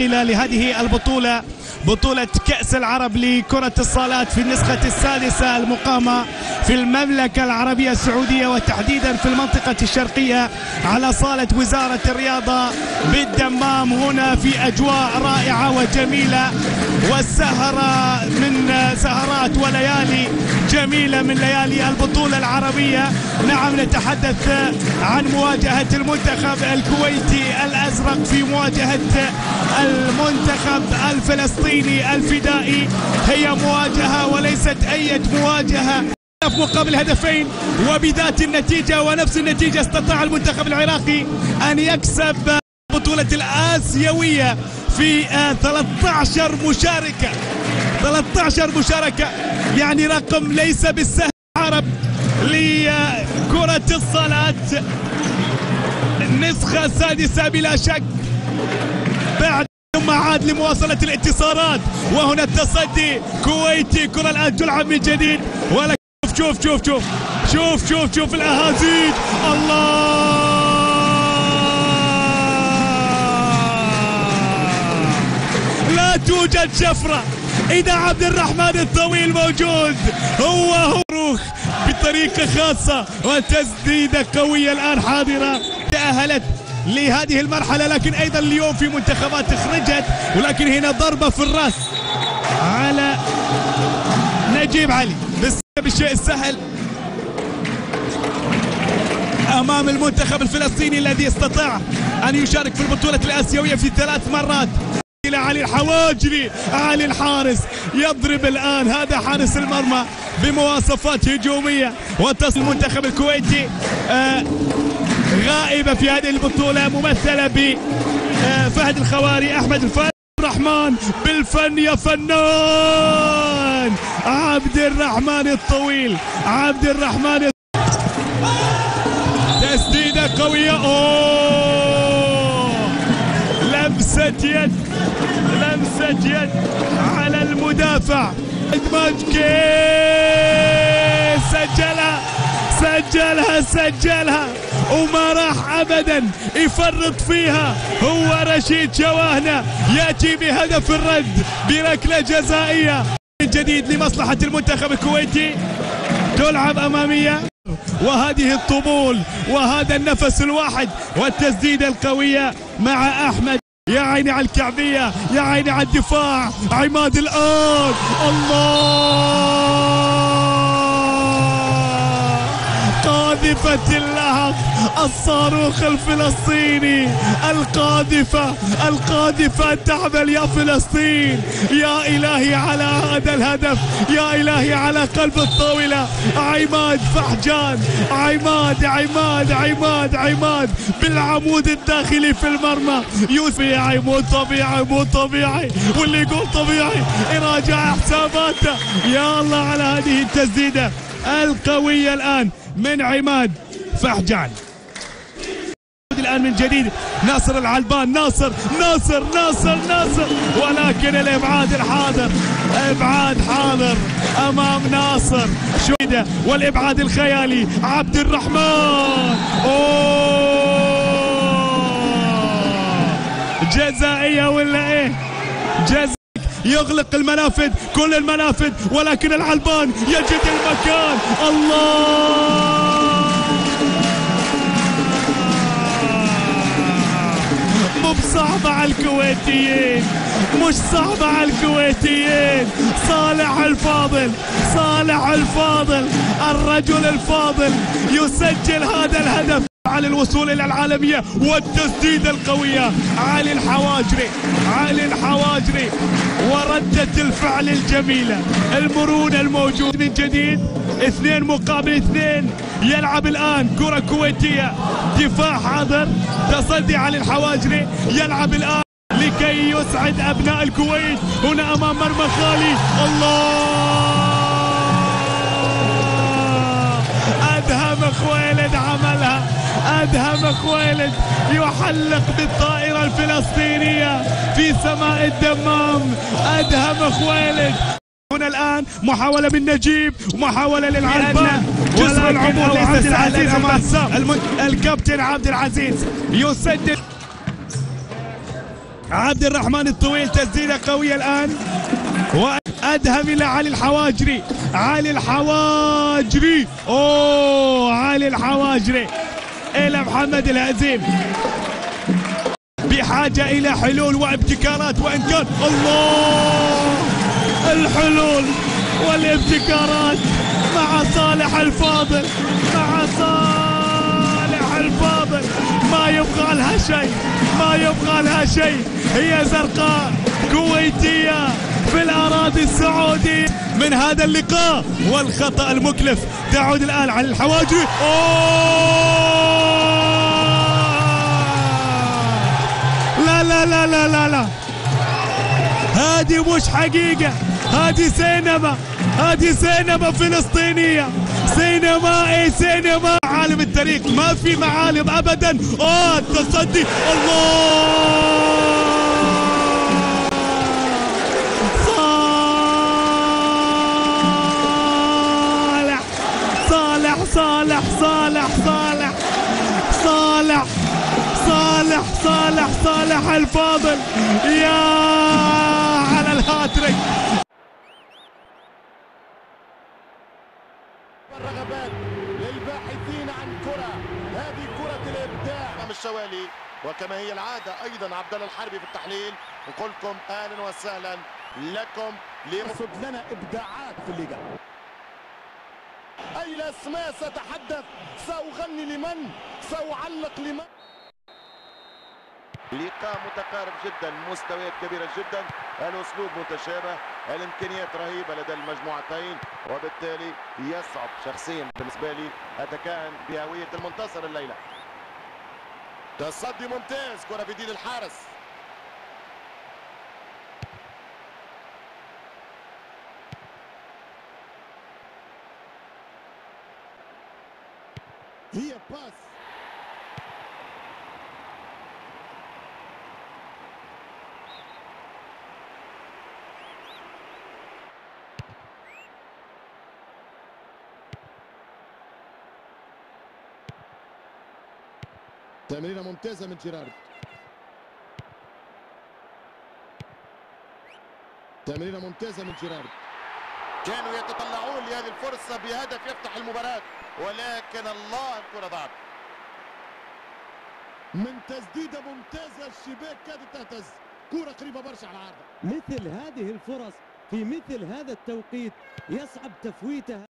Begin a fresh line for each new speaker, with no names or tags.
لهذه البطولة، بطولة كأس العرب لكرة الصالات في النسخة السادسة المقامة في المملكة العربية السعودية وتحديدا في المنطقة الشرقية على صالة وزارة الرياضة بالدمام، هنا في أجواء رائعة وجميلة والسهرة من سهرات وليالي جميلة من ليالي البطولة العربية. نعم، نتحدث عن مواجهة المنتخب الكويتي الأزرق في مواجهة المنتخب الفلسطيني الفدائي. هي مواجهة وليست أي مواجهة، مقابل هدفين وبذات النتيجة ونفس النتيجة استطاع المنتخب العراقي أن يكسب بطولة الآسيوية في 13 مشاركة. 13 مشاركة يعني رقم ليس بالسهل عرب لكرة الصالات. النسخة السادسة بلا شك، بعد ثم عاد لمواصلة الانتصارات، وهنا التصدي كويتي. كرة الآن تلعب من جديد، ولكن شوف شوف شوف شوف شوف شوف الأهازيج. الله، لا توجد شفرة إذا عبد الرحمن الطويل موجود. هو روح بطريقة خاصة وتسديدة قوية الآن حاضرة. تأهلت لهذه المرحلة، لكن أيضا اليوم في منتخبات خرجت، ولكن هنا ضربة في الرأس على نجيب علي بالشيء السهل أمام المنتخب الفلسطيني الذي استطاع أن يشارك في البطولة الآسيوية في 3 مرات. إلى علي الحواجري، علي الحارس يضرب الآن، هذا حارس المرمى بمواصفات هجومية. وتصل المنتخب الكويتي غائبة في هذه البطولة ممثلة بفهد الخواري، أحمد الرحمن بالفن يا فنان، عبد الرحمن الطويل، عبد الرحمن. تسديدة قوية، لمسة يد، لمسة يد على المدافع ماجكي، سجلها سجلها سجلها وما راح ابدا يفرط فيها. هو رشيد شواهنة ياتي بهدف الرد بركلة جزائية من جديد لمصلحة المنتخب الكويتي. تلعب امامية، وهذه الطبول وهذا النفس الواحد والتسديدة القوية مع احمد. يا عيني على الكعبية، يا عيني على الدفاع. عماد الآن، الله، قاذفة اللهب، الصاروخ الفلسطيني، القاذفة القاذفة تعمل يا فلسطين. يا إلهي على هذا الهدف، يا إلهي على قلب الطاولة. عماد فحجان، عماد عماد عماد عماد بالعمود الداخلي في المرمى. يوسف مو طبيعي، مو طبيعي، واللي يقول طبيعي يراجع حساباته. يا الله على هذه التسديدة القوية الآن من عماد فحجان. الآن من جديد ناصر العلبان، ناصر ناصر ناصر ناصر، ولكن الإبعاد الحاضر، إبعاد حاضر أمام ناصر شويدة، والإبعاد الخيالي عبد الرحمن. جزائية ولا إيه؟ جزائية، يغلق المنافذ، كل المنافذ، ولكن العلبان يجد المكان. الله، مو بصعبة على الكويتيين، مش صعبة على الكويتيين. صالح الفاضل، صالح الفاضل، الرجل الفاضل يسجل هذا الهدف على الوصول إلى العالمية. والتسديدة القوية علي الحواجري، علي الحواجري، وردة الفعل الجميلة، المرونة الموجود من جديد. 2 مقابل 2. يلعب الآن كرة كويتية، دفاع حاضر، تصدي علي الحواجري، يلعب الآن لكي يسعد أبناء الكويت هنا أمام مرمى خالي. الله، أدهم خويلد عملها، أدهم خويلد يحلق بالطائرة الفلسطينية في سماء الدمام. أدهم خويلد. هنا الآن محاولة من نجيب ومحاولة للعلبان، جسر العبور عبد العزيز الكابتن عبد العزيز يسدد. عبد الرحمن الطويل، تسديده قويه الان وادهم الى علي الحواجري. علي الحواجري، اوه علي الحواجري الى محمد الهزيم، بحاجه الى حلول وابتكارات، وان كان الله الحلول والابتكارات مع صالح الفاضل، مع صالح الفاضل. ما يبغى لها شيء، ما يبغى لها شيء. هي زرقاء كويتية في الأراضي السعودية من هذا اللقاء. والخطأ المكلف تعود الآن على الحواجري. لا لا لا لا لا لا، هذه مش حقيقة، هذه سينما، هذه سينما فلسطينية، سينما سينما. معالم التاريخ ما في معالم ابدا. التصدي، الله، صالح صالح صالح صالح صالح صالح صالح صالح الفاضل، يا على الهاتريك.
الرغبات للباحثين عن كرة، هذه كرة الإبداع. الشوالي وكما هي العادة أيضا عبد الله الحربي في التحليل. نقول لكم أهلا وسهلا لكم. ليرصد لنا إبداعات في الليغا. أي الأسماء ستحدث؟ سأغني لمن؟ سأعلق لمن؟ لقاء متقارب جدا، مستويات كبيرة جدا، الأسلوب متشابه، الإمكانيات رهيبة لدى المجموعتين، وبالتالي يصعب شخصيا بالنسبة لي أتكهن بهوية المنتصر الليلة. تصدي ممتاز، كرة في دين الحارس. هي باس. تمريرة ممتازة من جيرارد. تمريرة ممتازة من جيرارد. كانوا يتطلعون لهذه الفرصة بهدف يفتح المباراة، ولكن الله الكرة ضاعت. من تسديدة ممتازة، الشباك كادت تهتز، كرة قريبة برشا على العارضة.
مثل هذه الفرص في مثل هذا التوقيت يصعب تفويتها.